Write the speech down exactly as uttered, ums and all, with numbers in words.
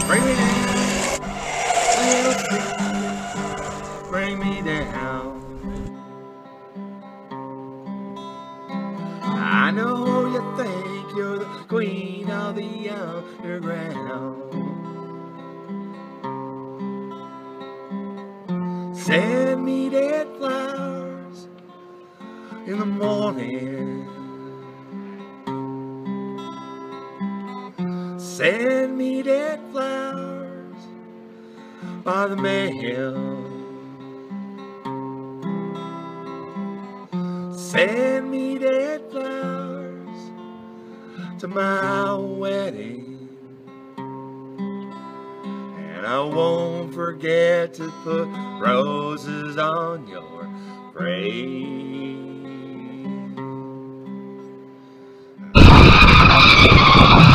Bring me down, little tree, bring me down. I know you think you're the queen of the underground. Send me dead flowers in the morning. Send me dead flowers by the mail. Send me dead flowers to my wedding. And I won't forget to put roses on your grave.